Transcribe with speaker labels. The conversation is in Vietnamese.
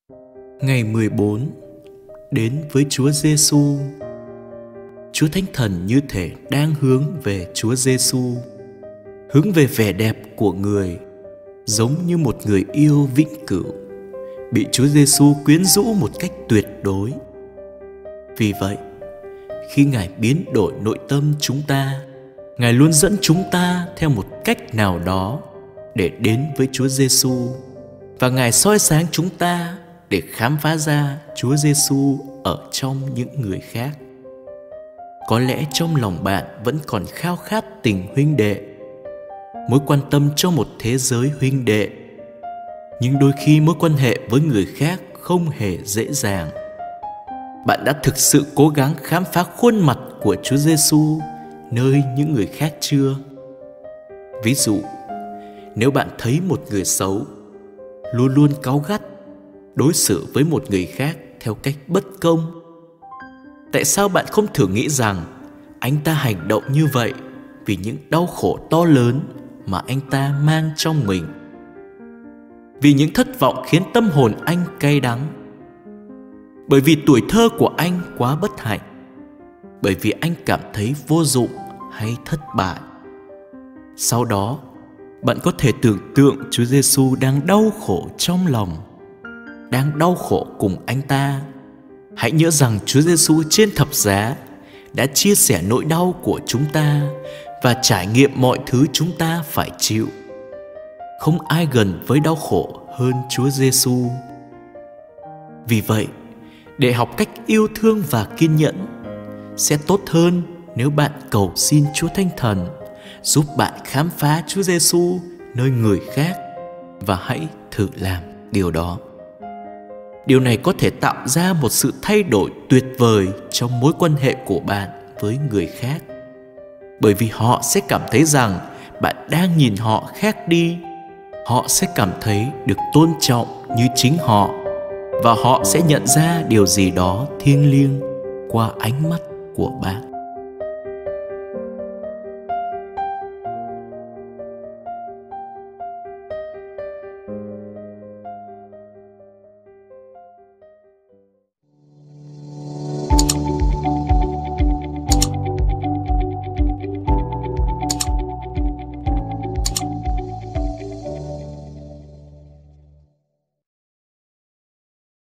Speaker 1: Ngày 14, đến với Chúa Giêsu. Chúa Thánh Thần như thể đang hướng về Chúa Giêsu, hướng về vẻ đẹp của người, giống như một người yêu vĩnh cửu, bị Chúa Giêsu quyến rũ một cách tuyệt đối. Vì vậy, khi Ngài biến đổi nội tâm chúng ta, Ngài luôn dẫn chúng ta theo một cách nào đó để đến với Chúa Giêsu, và Ngài soi sáng chúng ta để khám phá ra Chúa Giêsu ở trong những người khác. Có lẽ trong lòng bạn vẫn còn khao khát tình huynh đệ, mối quan tâm cho một thế giới huynh đệ. Nhưng đôi khi mối quan hệ với người khác không hề dễ dàng. Bạn đã thực sự cố gắng khám phá khuôn mặt của Chúa Giêsu nơi những người khác chưa? Ví dụ, nếu bạn thấy một người xấu, luôn luôn cáu gắt, đối xử với một người khác theo cách bất công, tại sao bạn không thử nghĩ rằng anh ta hành động như vậy vì những đau khổ to lớn mà anh ta mang trong mình, vì những thất vọng khiến tâm hồn anh cay đắng, bởi vì tuổi thơ của anh quá bất hạnh, bởi vì anh cảm thấy vô dụng hay thất bại. Sau đó, bạn có thể tưởng tượng Chúa Giêsu đang đau khổ trong lòng, đang đau khổ cùng anh ta. Hãy nhớ rằng Chúa Giêsu trên thập giá đã chia sẻ nỗi đau của chúng ta và trải nghiệm mọi thứ chúng ta phải chịu. Không ai gần với đau khổ hơn Chúa Giêsu. Vì vậy, để học cách yêu thương và kiên nhẫn, sẽ tốt hơn nếu bạn cầu xin Chúa Thánh Thần giúp bạn khám phá Chúa Giêsu nơi người khác, và hãy thử làm điều đó. Điều này có thể tạo ra một sự thay đổi tuyệt vời trong mối quan hệ của bạn với người khác, bởi vì họ sẽ cảm thấy rằng bạn đang nhìn họ khác đi. Họ sẽ cảm thấy được tôn trọng như chính họ, và họ sẽ nhận ra điều gì đó thiêng liêng qua ánh mắt của bạn.